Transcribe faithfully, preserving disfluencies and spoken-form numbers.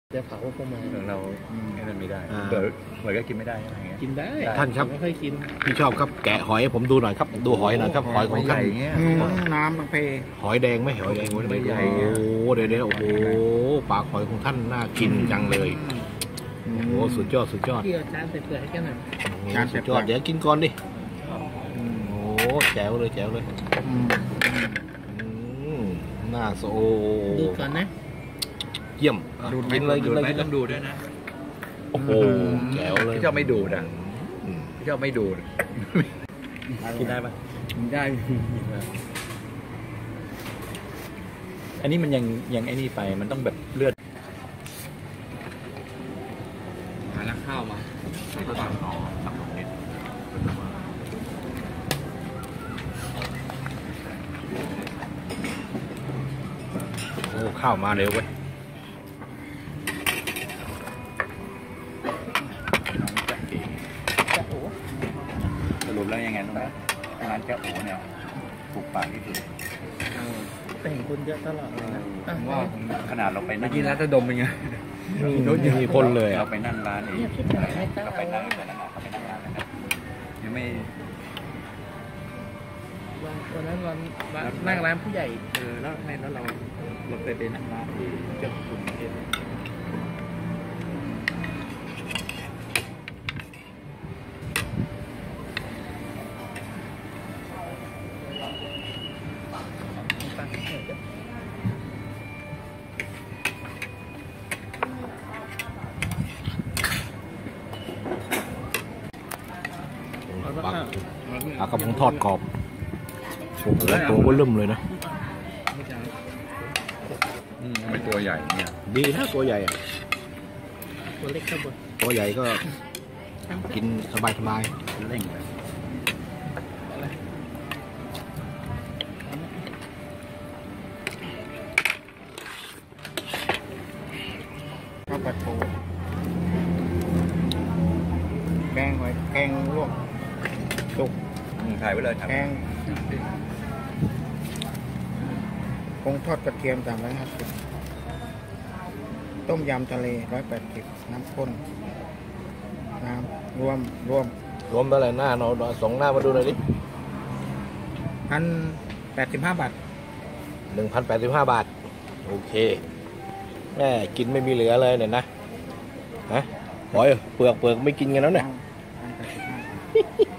จะเผาพวกมันเราไม่ได้ไม่ได้เปิดเปิดก็กินไม่ได้อะไรเงี้ยกินได้ท่านครับไม่ค่อยกินพี่ชอบครับแกะหอยผมดูหน่อยครับดูหอยหน่อยครับหอยของท่านน้ำบางเพหอยแดงไม่หอยแดงไม่ใหญ่โอ้เดี๋ยวเดี๋ยวโอ้โหปากหอยของท่านน่ากินจังเลยโอ้โหสุดยอดสุดยอดที่เอาจานใส่เปลือกให้กันหน่อยจานสุดยอดเดี๋ยวกินก่อนดิโอ้แจ๋วเลยแจ๋วเลยน่าโซดูก่อนนะเยี่ยมกินเลยกินเลยต้องดูด้วยนะโอ้โหแจ๋วเลยพี่ชอบไม่ดูดังพี่ชอบไม่ดูกินได้ปะกินได้อันนี้มันยังยังไอ้นี่ไปมันต้องแบบเลือดมาแล้วข้าวมาตักหน่อตักหน่อนิดโอ้ข้าวมาเร็วเว้ยสรุปแล้วยังไงรู้ไหมร้านแก้วโอ๋เนี่ยปลูกป่าที่สุดแต่งคนเยอะตลอดเลยนะว่าขนาดเราไปนั่งกินร้านตะดมเป็นไงมีคนเลยเราไปนั่งร้านเองเราไปนั่งแต่ละร้านเราไปนั่งร้านนั้นยังไม่วันนั้นวันนั่งร้านผู้ใหญ่เออแล้วในแล้วเราเราไปไปนั่งร้านที่เจ้าคุณเองปลากระพงทอดกรอบโอ้โหตัวก็เริ่มเลยนะไม่ตัวใหญ่เนี่ยดีนะตัวใหญ่ตัวเล็กก็บนตัวใหญ่ก็กินสบายสบายเร่งเลยข้าวผัดปูแกงหอยแกงลวกสุกถ่ายไว้เลยแกงผงทอดกระเทียมสามร้อยห้าสิบต้มยำทะเลร้อยแปดสิบน้ำข้นน้ำรวมรวมรวมอะไรหน้าเราสองหน้ามาดูหน่อยดิพันแปดสิบห้าบาทหนึ่งพันแปดสิบห้าบาทโอเคแม่กินไม่มีเหลือเลยเนี่ยนะฮะหอยเปลือกเปลือกไม่กินกันแล้วเนี่ย